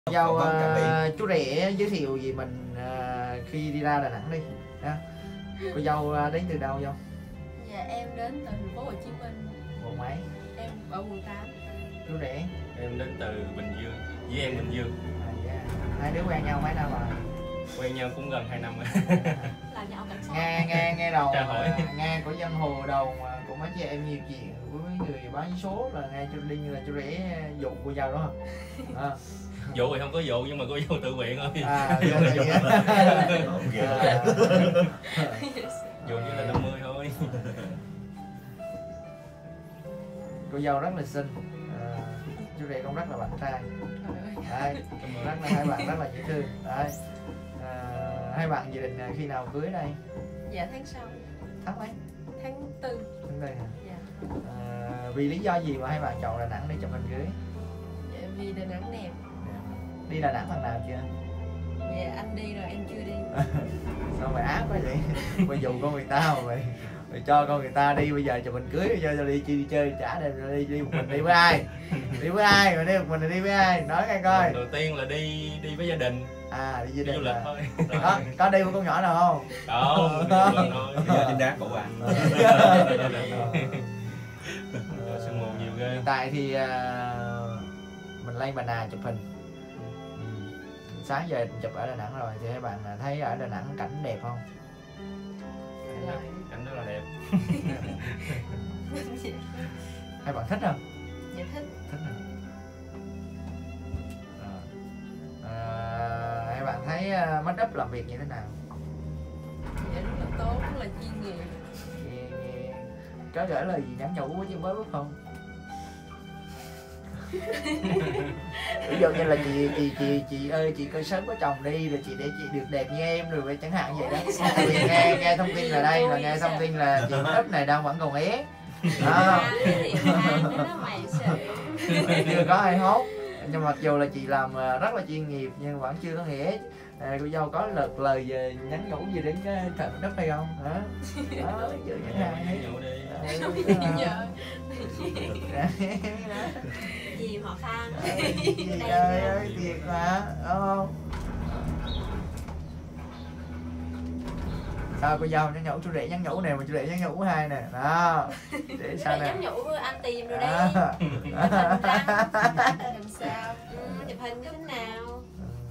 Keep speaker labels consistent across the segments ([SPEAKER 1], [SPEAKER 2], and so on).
[SPEAKER 1] Dâu chú rể giới thiệu gì mình khi đi ra Đà Nẵng đi ha. Cô dâu đến từ đâu dâu?
[SPEAKER 2] Dạ em đến từ thành phố Hồ Chí Minh.
[SPEAKER 1] Quận mấy?
[SPEAKER 2] Em ở quận 8.
[SPEAKER 1] Chú rể?
[SPEAKER 3] Em đến từ Bình Dương, với em Bình Dương.
[SPEAKER 1] Yeah. Hai đứa quen nhau mấy năm rồi?
[SPEAKER 3] Quen nhau cũng gần 2 năm rồi.
[SPEAKER 2] Là nhau cảnh sát.
[SPEAKER 1] Nghe đầu
[SPEAKER 3] hỏi.
[SPEAKER 1] nghe của dân hồ đầu của mấy chị em nhiều chuyện với mấy người bán vé số là nghe chú Linh là chú rể dụ cô dâu đó hả?
[SPEAKER 3] Dụ thì không có dụ nhưng mà cô dâu tự nguyện thôi. Dụ như là 50 thôi.
[SPEAKER 1] Cô dâu rất là xinh, chú rể cũng rất là bạn trai. Đấy, rất là hai bạn rất là dễ thương. Đấy. Hai bạn dự định khi nào cưới đây?
[SPEAKER 2] Dạ tháng sau.
[SPEAKER 1] Tháng mấy?
[SPEAKER 2] Tháng 4.
[SPEAKER 1] Tháng 4 hả?
[SPEAKER 2] Dạ.
[SPEAKER 1] Vì lý do gì mà hai bạn chọn Đà Nẵng để chụp hình cưới?
[SPEAKER 2] Dạ vì Đà Nẵng đẹp.
[SPEAKER 1] Đi Đà Nẵng lần nào chưa?
[SPEAKER 2] Dạ anh đi rồi em chưa đi.
[SPEAKER 1] Sao mày ác quá vậy? Mày dụ con người ta mà mày cho con người ta đi, bây giờ chụp hình cưới bây giờ đi đi chơi trả đem đi một mình đi với ai? Đi với ai? Rồi đi một mình thì đi với ai? Nói nghe coi.
[SPEAKER 3] Đầu tiên là đi với gia đình.
[SPEAKER 1] Đi gia đình
[SPEAKER 3] du lịch
[SPEAKER 1] là...
[SPEAKER 3] thôi.
[SPEAKER 1] Có đi với con nhỏ nào không?
[SPEAKER 3] Không, thôi.
[SPEAKER 4] Bây giờ trên đá cổ bạn.
[SPEAKER 3] Sương mù nhiều ghê.
[SPEAKER 1] Hiện tại thì mình lên Bà Nà chụp hình. Sáng giờ chụp ở Đà Nẵng rồi thì hai bạn thấy ở Đà Nẵng cảnh đẹp không?
[SPEAKER 3] Cảnh rất là đẹp.
[SPEAKER 1] Hai bạn thích không?
[SPEAKER 2] Dạ thích.
[SPEAKER 1] Thích hả? Hai bạn thấy make up làm việc như thế nào?
[SPEAKER 2] Dạ rất là tốt, rất là chuyên nghiệp.
[SPEAKER 1] Có gửi lời gì nhắn nhủ với chị mới lúc không? Ví dụ như là chị ơi chị coi sớm có chồng đi rồi chị để chị được đẹp như em rồi chẳng hạn vậy đó. Tại vì nghe thông tin là đây là nghe thông tin là chị ấp này đang vẫn còn ế. Chưa có ai hốt. Nhưng mặc dù là chị làm rất là chuyên nghiệp nhưng vẫn chưa có nghĩa. Cô dâu có lời về nhắn nhủ gì đến cái thợ đất hay không? Hả? Đó, chứ chẳng hạn ấy.
[SPEAKER 2] Gì họ khăn.
[SPEAKER 1] Gì trời ơi, thiệt mà, đúng không? Sao cô dâu nhắn nhủ chú rể nhắn nhủ nè, mà chú rể nhắn nhủ hai nè, đó. Để sao nè?
[SPEAKER 2] Nhắn nhủ anh tìm rồi đây. Làm sao? Chụp hình cái nào?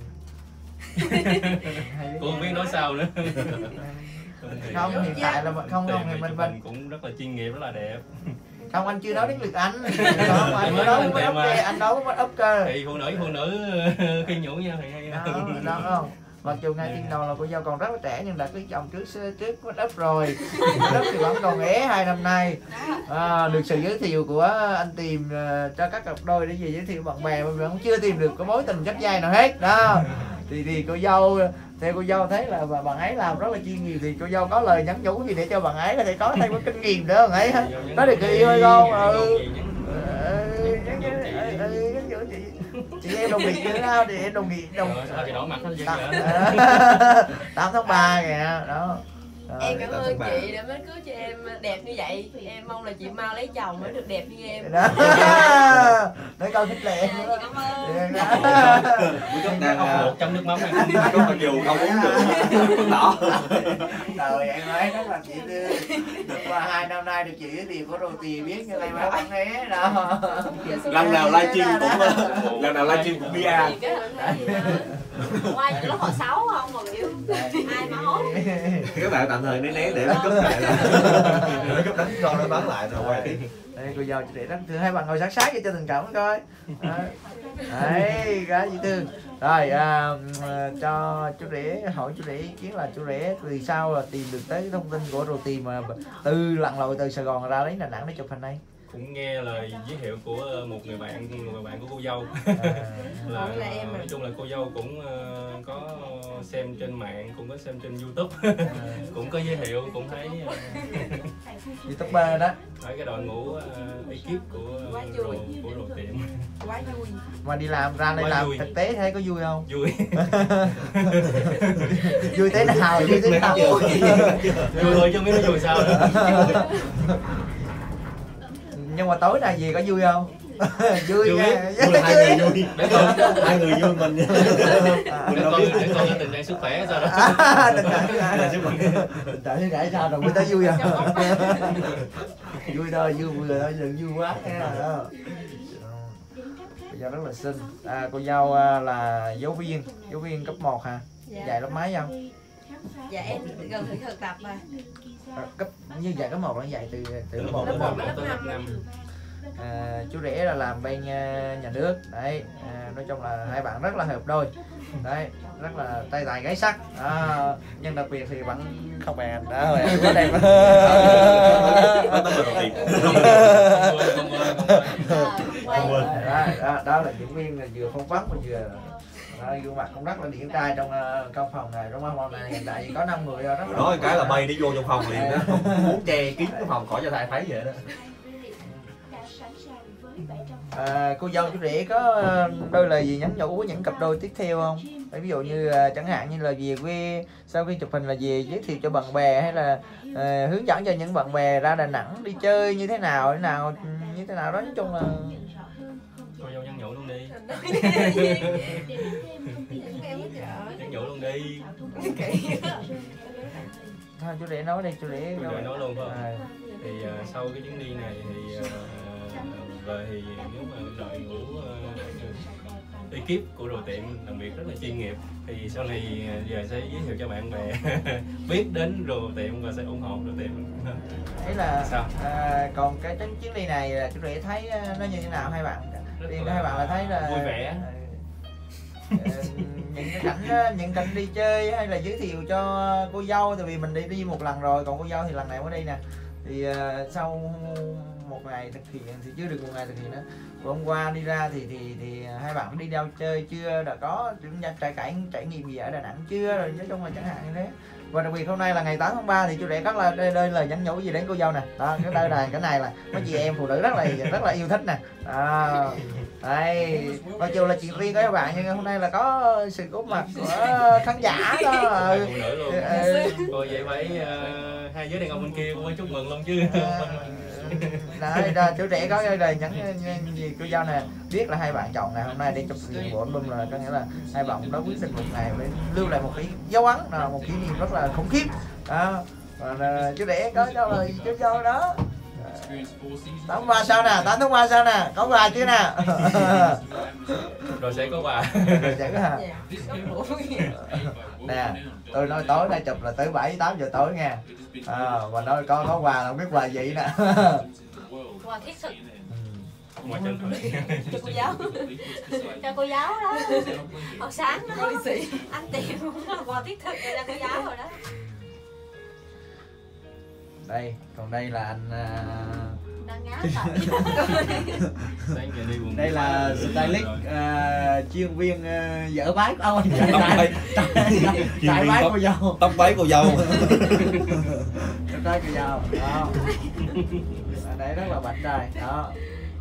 [SPEAKER 3] Cô không biết nói sao nữa.
[SPEAKER 1] Không, hiện tại là không thì mình
[SPEAKER 3] cũng rất là chuyên nghiệp, rất là đẹp.
[SPEAKER 1] Không, anh chưa nói đến lượt anh. Không, anh mới nói với mất anh nói với mất úp cơ.
[SPEAKER 3] Thì phụ nữ khi nhủ nhau thì hay.
[SPEAKER 1] Đó không? Mặc dù ngay tin đầu là cô dâu còn rất là trẻ nhưng đã cưới chồng trước mất úp rồi. Mất úp thì vẫn còn ế 2 năm nay. Được sự giới thiệu của anh tìm cho các cặp đôi để gì giới thiệu bạn bè mà vẫn chưa tìm được có mối tình chất dai nào hết đó. Thì cô dâu theo cô dâu thấy là bạn ấy làm rất là chuyên nghiệp thì cô dâu có lời nhắn nhủ gì để cho bạn ấy có thể có thêm cái kinh nghiệm nữa bạn ấy có được người yêu hay không? Chị em đồng nghiệp như nào thì em đồng nghiệp
[SPEAKER 3] thì đổi mặt
[SPEAKER 1] 8 tháng 3 kìa đó.
[SPEAKER 2] Em cảm ơn chị đã mới cưới cho em đẹp như vậy. Em mong là chị mau lấy chồng mới được đẹp như em.
[SPEAKER 1] Đó. Nói câu thích lệ.
[SPEAKER 2] Chị cảm ơn.
[SPEAKER 3] Đang một trong nước mắm này.
[SPEAKER 4] Có mặc dù không uống được. Đỏ.
[SPEAKER 1] Rồi em ấy rất là chị thương. Qua 2 năm nay được chị giới thiệu có đồ tiền biết như này mà bán ế đó.
[SPEAKER 4] Lần nào livestream cũng bia.
[SPEAKER 2] Qua những lớp họ 6 không mà kiểu ai mà hốt.
[SPEAKER 4] Các bạn tạm thời né để nó cúp lại. Nó cúp đánh cho nó bắn lại rồi quay tiếp.
[SPEAKER 1] Đây cô dâu chị để rất thương, hai bạn ngồi sát sát cho tình cảm coi. Đấy, gái dễ thương. Rồi cho chú rể hỏi chú rể ý kiến là chú rể vì sao là tìm được tới cái thông tin của Rồ Tìm mà từ lặn lội từ Sài Gòn ra đến Đà Nẵng để chụp hình này?
[SPEAKER 3] Cũng nghe lời giới thiệu của một người bạn của cô dâu. Là nói chung là cô dâu cũng có xem trên mạng, cũng có xem trên YouTube. Cũng có giới thiệu, cũng thấy
[SPEAKER 1] YouTuber đó.
[SPEAKER 3] thấy cái đội ngũ ekip của Rồ Tìm
[SPEAKER 2] Quá vui.
[SPEAKER 1] Mà đi làm ra đây làm thực tế thấy có vui không?
[SPEAKER 3] Vui.
[SPEAKER 1] Vui thế nào? Vui thế nào?
[SPEAKER 3] Vui thôi chứ không biết nó vui sao nữa.
[SPEAKER 1] Nhưng mà tối nay gì có vui không? Vui
[SPEAKER 3] Vui.
[SPEAKER 1] nha.
[SPEAKER 4] Vui là hai người vui.
[SPEAKER 3] Để con
[SPEAKER 4] Hai người vui mình.
[SPEAKER 3] để con có tình trạng sức khỏe sao đó.
[SPEAKER 1] Tình trạng thứ hai tình trạng thứ hai sao rồi mới tới vui à? Vui thôi, vui rồi thôi, đừng vui quá nha. Cô dâu rất là xinh. Cô dâu là giáo viên cấp 1 hả?
[SPEAKER 2] Dạ.
[SPEAKER 1] Dạy lớp mấy không?
[SPEAKER 2] Dạ em gần thử thực tập rồi.
[SPEAKER 1] Cấp như dạy cấp 1 là dạy từ lớp 1
[SPEAKER 3] Lớp
[SPEAKER 1] đến
[SPEAKER 3] 1
[SPEAKER 1] lớp
[SPEAKER 3] tới lớp 5.
[SPEAKER 1] chú rể là làm bên nhà nước đấy, nói chung là hai bạn rất là hợp đôi đấy, rất là tay tài gái sắc, nhưng đặc biệt thì vẫn không bằng anh đó rồi, quá đẹp. Đó là diễn viên là vừa phỏng vấn mà vừa gương mặt cũng rất là điển trai trong căn phòng này, trong phòng này hiện tại chỉ có 5 người thôi.
[SPEAKER 4] Nói cái là bay đi vô trong phòng liền đó, không muốn che kín cái phòng khỏi cho thầy thấy vậy đó.
[SPEAKER 1] Cô dâu chú rể có đôi lời gì nhắn nhủ với những cặp đôi tiếp theo không? Ví dụ như chẳng hạn như là về quê sau khi chụp hình là về giới thiệu cho bạn bè, hay là hướng dẫn cho những bạn bè ra Đà Nẵng đi chơi như thế nào đó, nói chung là
[SPEAKER 3] Cô dâu nhắn nhủ luôn đi. Nhắn nhủ luôn đi.
[SPEAKER 1] thôi chú rể nói đi, chú rể
[SPEAKER 3] nói luôn phải không? Thì sau cái chuyến đi này thì về thì nếu mà đội ngũ ekip của đồ tiệm làm việc rất là chuyên nghiệp, thì sau này giờ sẽ giới thiệu cho bạn bè biết đến đồ tiệm và sẽ ủng hộ đồ tiệm.
[SPEAKER 1] Thế là
[SPEAKER 3] sao?
[SPEAKER 1] Còn cái chuyến đi này là chú rể thấy nó như thế nào hai bạn? Hai bạn là thấy là
[SPEAKER 3] vui vẻ.
[SPEAKER 1] những cảnh đi chơi hay là giới thiệu cho cô dâu, tại vì mình đi một lần rồi, còn cô dâu thì lần này mới đi nè, thì sau một ngày thực hiện thì chưa được một ngày thực hiện nữa. Hôm qua đi ra thì hai bạn đi đâu chơi chưa, đã có trải nghiệm gì ở Đà Nẵng chưa, rồi nói chung là chẳng hạn như thế. Và đặc biệt hôm nay là ngày 8 tháng 3 thì chú rể có lời nhắn nhủ gì đến cô dâu nè. Đó, cái này là mấy chị em phụ nữ rất là yêu thích nè. Đây, mặc dù là chuyện riêng của các bạn nhưng hôm nay là có sự góp mặt của khán giả đó.
[SPEAKER 3] Phụ nữ luôn. Rồi vậy phải hai giới đàn ông bên kia cũng phải chúc mừng luôn chứ.
[SPEAKER 1] Đấy, chú rể có cái lời nhắn gì cô dâu nè, biết là hai bạn chọn ngày hôm nay để chụp hình bộ album, là có nghĩa là hai bạn cũng đã quyết định một ngày để lưu lại một cái dấu ấn, một kỷ niệm rất là khủng khiếp. Và chú rể có cho lời chú dâu đó. 8 tháng 3 sao nè, 8 tháng 3 sao nè, có quà chưa nè?
[SPEAKER 3] Rồi sẽ có quà.
[SPEAKER 1] Rồi sẽ có hả? Nè, tôi nói tối nay chụp là tới 7-8 giờ tối nha. Và nói con có quà là không biết quà gì nè.
[SPEAKER 2] Quà thiết thực.
[SPEAKER 3] Ngoài chân thôi.
[SPEAKER 2] Cho cô giáo. Cho cô giáo đó. Học sáng đó. Anh tìm cũng là quà thiết thực cho cô giáo rồi đó.
[SPEAKER 1] Đây, còn đây là anh
[SPEAKER 2] đang ngáo
[SPEAKER 1] đây là stylist chuyên viên dỡ váy của ông, trải váy cô dâu,
[SPEAKER 4] tóc váy cô dâu.
[SPEAKER 1] tóc váy cô dâu đó. Đây rất là bảnh trai đó.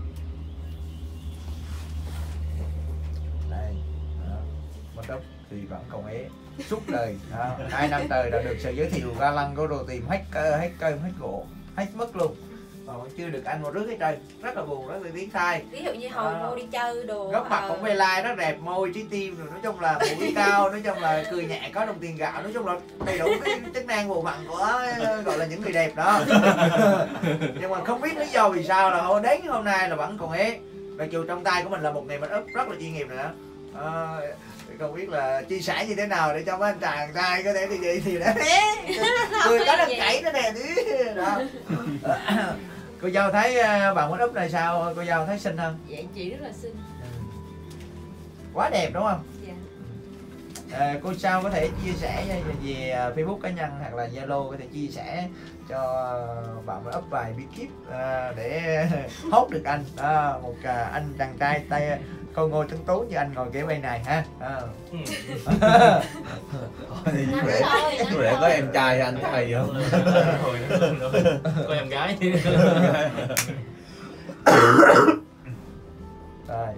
[SPEAKER 1] Đây một tóc thì vẫn còn ế suốt đời, 2 năm trời đã được sự giới thiệu ga lăng của đồ tìm hết cơm hết gỗ hết mức luôn, mà vẫn chưa được ăn một rước hết trơn, rất là buồn, rất là tiếng sai.
[SPEAKER 2] Ví dụ như hồi cô đi chơi đồ
[SPEAKER 1] góc mặt cũng ve lai rất đẹp, môi trái tim rồi, nói chung là mũi cao, nói chung là cười nhẹ, có đồng tiền gạo, nói chung là đầy đủ cái chức năng bộ phận của gọi là những người đẹp đó. Nhưng mà không biết lý do vì sao là đến hôm nay là vẫn còn ế, mặc dù trong tay của mình là một nghề make up rất là chuyên nghiệp nữa. Không biết là chia sẻ như thế nào để cho mấy anh chàng trai có thể thì đã cười có đằng chảy nữa nè đó. Cô dâu thấy bạn make up này sao, cô dâu thấy xinh không?
[SPEAKER 2] Dạ chị rất là xinh.
[SPEAKER 1] Quá đẹp đúng không?
[SPEAKER 2] Dạ.
[SPEAKER 1] Cô sao có thể chia sẻ về Facebook cá nhân hoặc là Zalo, có thể chia sẻ cho bạn make up vài bí kíp để hốt được anh, một anh chàng trai tay khôi ngô tuấn tú như anh ngồi kế bên này ha.
[SPEAKER 4] Chú rể có em trai anh có hay không?
[SPEAKER 3] Có em gái.
[SPEAKER 1] Rồi,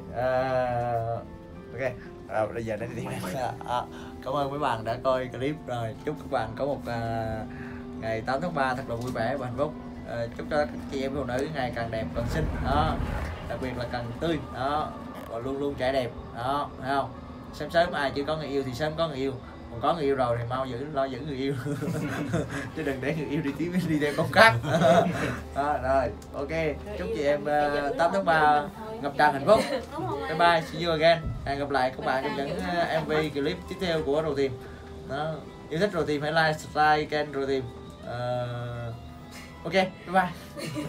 [SPEAKER 1] ok. Bây giờ đến đi. Cảm ơn mấy bạn đã coi clip rồi. Chúc các bạn có một ngày 8 tháng 3 thật là vui vẻ và hạnh phúc. Chúc cho các chị em phụ nữ ngày càng đẹp càng xinh. đặc biệt là cần tươi đó, và luôn luôn trẻ đẹp đó, thấy không? Sớm ai chưa có người yêu thì sớm có người yêu, còn có người yêu rồi thì mau lo giữ người yêu chứ đừng để người yêu đi theo con khác. Đó, rồi ok, chúc chị em 8 tháng 3 ngập tràn hạnh phúc. Bye bye, see you again. Hẹn gặp lại các bạn trong những MV clip tiếp theo của Rò Tìm. Đó, yêu thích Rò Tìm hãy like, subscribe kênh Rò Tìm. Ok, bye bye.